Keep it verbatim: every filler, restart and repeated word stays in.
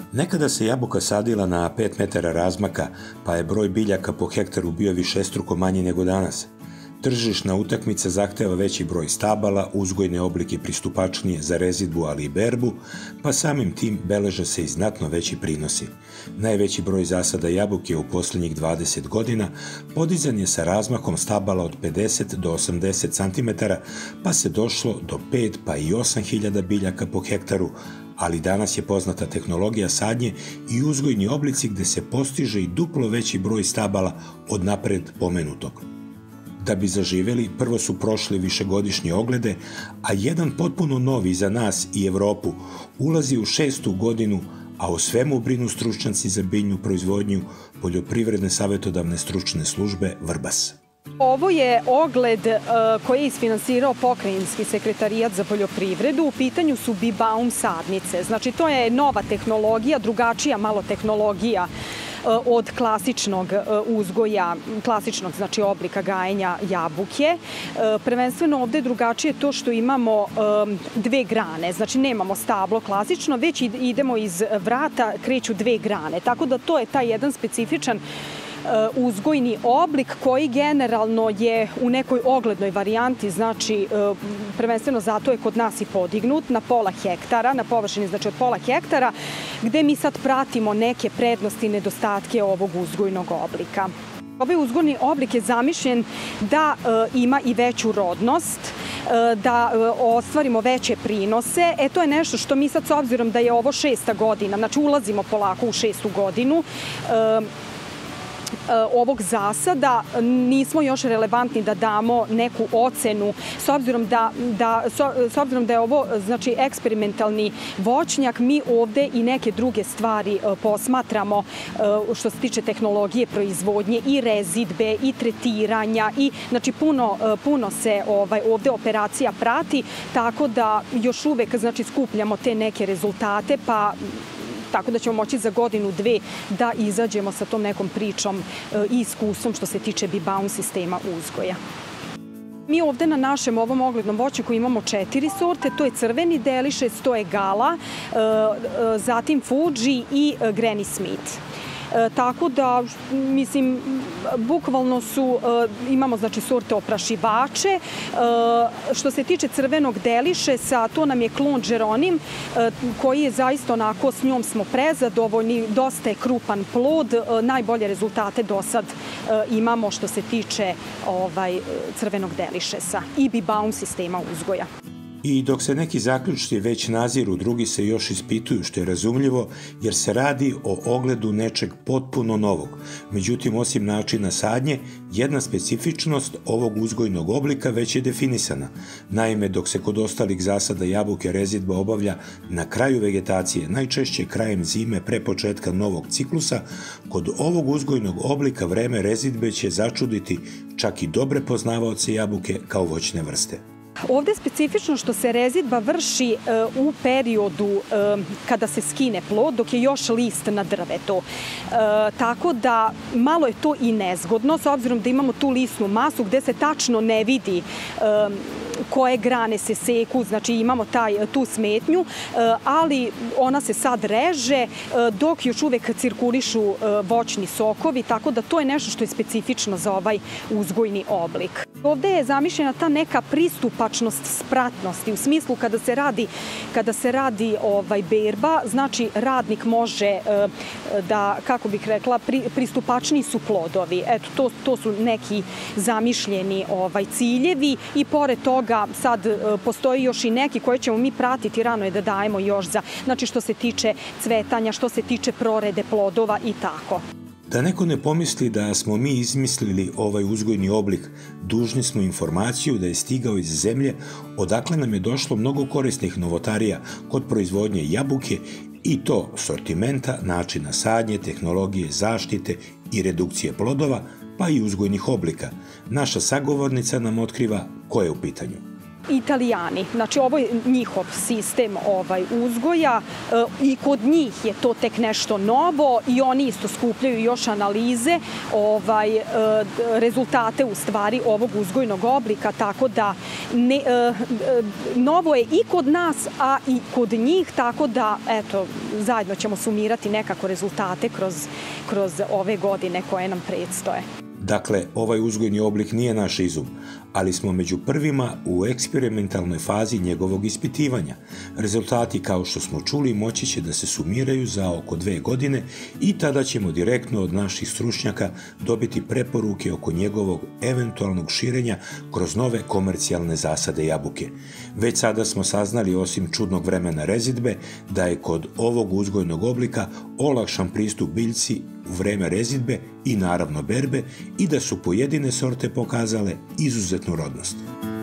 Nekada se jabuka sadila na pet metara razmaka, pa je broj biljaka po hektaru bio višestruko manji nego danas. Tržišna utakmica zahteva veći broj stabala, uzgojne oblike pristupačnije za rezidbu, ali i berbu, pa samim tim beleže se i znatno veći prinosi. Najveći broj zasada jabuke u posljednjih dvadeset godina podizan je sa razmakom stabala od pedeset do osamdeset centimetara, pa se došlo do pet pa i osam hiljada biljaka po hektaru, ali danas je poznata tehnologija sadnje i uzgojni oblici gde se postiže i duplo veći broj stabala od napred pomenutog. Da bi zaživeli, prvo su prošli višegodišnje oglede, a jedan potpuno novi za nas i Evropu ulazi u šestu godinu, a o svemu brinu stručnjaci za biljnu proizvodnju Poljoprivredne savetodavne stručne službe Vrbas. Ovo je ogled koji je isfinansirao Pokrajinski sekretarijat za poljoprivredu. U pitanju su Bibaum sadnice. Znači, to je nova tehnologija, drugačija malo tehnologija od klasičnog uzgoja, klasičnog znači oblika gajenja jabuke. Prvenstveno ovde je drugačije to što imamo dve grane, znači nemamo stablo klasično, već idemo iz vrata, kreću dve grane. Tako da to je taj jedan specifičan uzgojni oblik koji generalno je u nekoj oglednoj varijanti, znači prvenstveno zato je kod nas i podignut na pola hektara, na površini znači od pola hektara, gde mi sad pratimo neke prednosti i nedostatke ovog uzgojnog oblika. Ovaj uzgojni oblik je zamišljen da ima i veću rodnost, da ostvarimo veće prinose. E, to je nešto što mi sad, s obzirom da je ovo šesta godina, znači ulazimo polako u šestu godinu, ovog zasada, nismo još relevantni da damo neku ocenu, s obzirom da, da, s obzirom da je ovo znači, eksperimentalni voćnjak, mi ovde i neke druge stvari posmatramo što se tiče tehnologije proizvodnje i rezidbe i tretiranja i znači puno, puno se ovaj, ovde operacija prati, tako da još uvek znači, skupljamo te neke rezultate, pa tako da ćemo moći za godinu, dve da izađemo sa tom nekom pričom i iskustvom što se tiče Bibaum sistema uzgoja. Mi ovde na našem ovom oglednom voćnjaku imamo četiri sorte, to je crveni delišes, to je gala, zatim Fuji i Granny Smith. Tako da, mislim, bukvalno su, imamo znači sorte oprašivače. Što se tiče crvenog delišesa, to nam je klon Jeronim, koji je zaista onako, s njom smo prezadovoljni, dosta je krupan plod, najbolje rezultate do sad imamo što se tiče ovaj, crvenog delišesa i Bibaum sistema uzgoja. I dok se neki zaključci već naziru, drugi se još ispituju, što je razumljivo, jer se radi o ogledu nečeg potpuno novog. Međutim, osim načina sadnje, jedna specifičnost ovog uzgojnog oblika već je definisana. Naime, dok se kod ostalih zasada jabuke rezidba obavlja na kraju vegetacije, najčešće krajem zime pre početka novog ciklusa, kod ovog uzgojnog oblika vreme rezidbe će začuditi čak i dobre poznavaoce jabuke kao voćne vrste. Ovde je specifično što se rezidba vrši u periodu kada se skine plod, dok je još list na drvetu. Tako da malo je to i nezgodno, s obzirom da imamo tu listnu masu gde se tačno ne vidi koje grane se seku, znači imamo taj, tu smetnju, ali ona se sad reže dok još uvek cirkulišu voćni sokovi, tako da to je nešto što je specifično za ovaj uzgojni oblik. Ovde je zamišljena ta neka pristupačnost spratnosti, u smislu kada se radi, kada se radi ovaj, berba, znači radnik može da, kako bih rekla, pri, pristupačniji su plodovi. Eto, to, to su neki zamišljeni ovaj, ciljevi i pored toga sad postoji još i neki koje ćemo mi pratiti, rano je da dajemo još za, znači što se tiče cvetanja, što se tiče prorede plodova i tako. Da neko ne pomisli da smo mi izmislili ovaj uzgojni oblik, dužni smo informaciju da je stigao iz zemlje odakle nam je došlo mnogo korisnih novotarija kod proizvodnje jabuke i to sortimenta, načina sadnje, tehnologije zaštite i redukcije plodova, pa i uzgojnih oblika. Naša sagovornica nam otkriva ko je u pitanju. Italijani. Znači, ovo je njihov sistem ovaj, uzgoja i kod njih je to tek nešto novo i oni isto skupljaju još analize, ovaj, rezultate u stvari ovog uzgojnog oblika, tako da ne, novo je i kod nas, a i kod njih, tako da, eto, zajedno ćemo sumirati nekako rezultate kroz, kroz ove godine koje nam predstoje. Dakle, ovaj uzgojni oblik nije naš izum, ali smo među prvima u eksperimentalnoj fazi njegovog ispitivanja. Rezultati, kao što smo čuli, moći će da se sumiraju za oko dve godine i tada ćemo direktno od naših stručnjaka dobiti preporuke oko njegovog eventualnog širenja kroz nove komercijalne zasade jabuke. Već sada smo saznali, osim čudnog vremena rezidbe, da je kod ovog uzgojnog oblika olakšan pristup biljci u vreme rezidbe i naravno berbe i da su pojedine sorte pokazale izuzetnu rodnost.